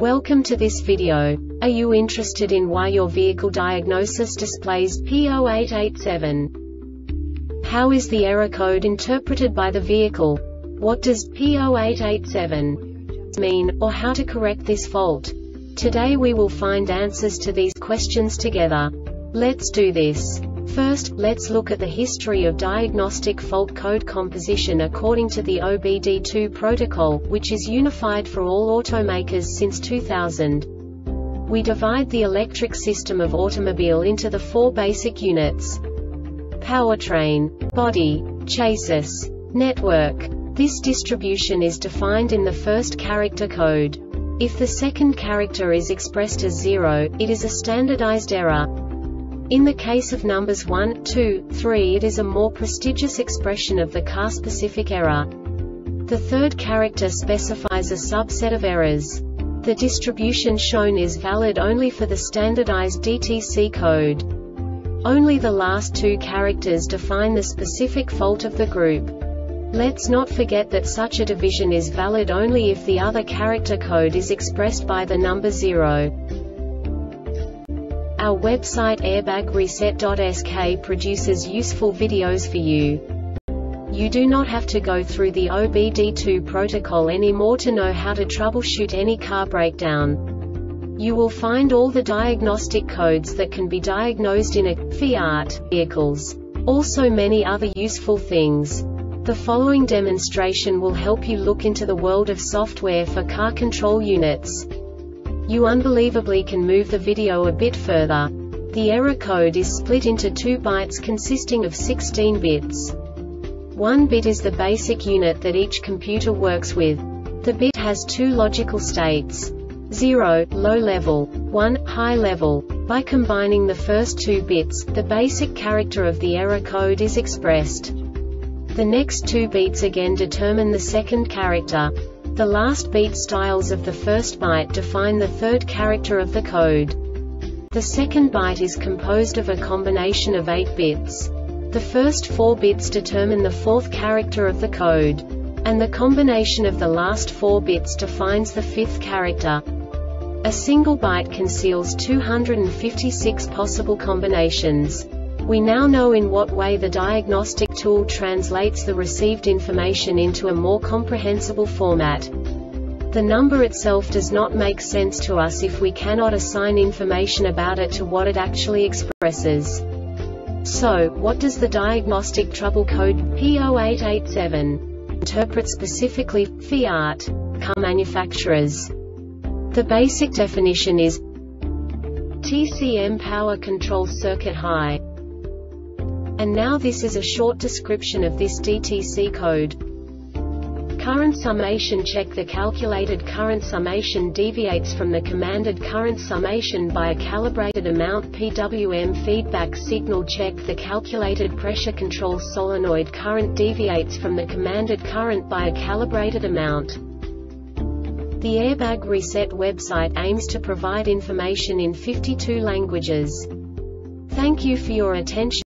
Welcome to this video. Are you interested in why your vehicle diagnosis displays P0887? How is the error code interpreted by the vehicle? What does P0887 mean, or how to correct this fault? Today we will find answers to these questions together. Let's do this. First, let's look at the history of diagnostic fault code composition according to the OBD2 protocol, which is unified for all automakers since 2000. We divide the electric system of automobile into the four basic units: powertrain, body, chassis, network. This distribution is defined in the first character code. If the second character is expressed as 0, it is a standardized error. In the case of numbers 1, 2, 3, it is a more prestigious expression of the car-specific error. The third character specifies a subset of errors. The distribution shown is valid only for the standardized DTC code. Only the last two characters define the specific fault of the group. Let's not forget that such a division is valid only if the other character code is expressed by the number 0. Our website airbagreset.sk produces useful videos for you. You do not have to go through the OBD2 protocol anymore to know how to troubleshoot any car breakdown. You will find all the diagnostic codes that can be diagnosed in a Fiat vehicles. Also many other useful things. The following demonstration will help you look into the world of software for car control units. You unbelievably can move the video a bit further. The error code is split into 2 bytes consisting of 16 bits. 1 bit is the basic unit that each computer works with. The bit has 2 logical states: 0, low level, 1, high level. By combining the first 2 bits, the basic character of the error code is expressed. The next 2 beats again determine the second character. The last beat styles of the first byte define the third character of the code. The second byte is composed of a combination of 8 bits. The first 4 bits determine the fourth character of the code. And the combination of the last 4 bits defines the fifth character. A single byte conceals 256 possible combinations. We now know in what way the diagnostic tool translates the received information into a more comprehensible format. The number itself does not make sense to us if we cannot assign information about it to what it actually expresses. So, what does the diagnostic trouble code P0887 interpret specifically for Fiat car manufacturers? The basic definition is TCM power control circuit high. And now this is a short description of this DTC code. Current summation. Check the calculated current summation deviates from the commanded current summation by a calibrated amount. PWM feedback signal. Check the calculated pressure control solenoid current deviates from the commanded current by a calibrated amount. The Airbag Reset website aims to provide information in 52 languages. Thank you for your attention.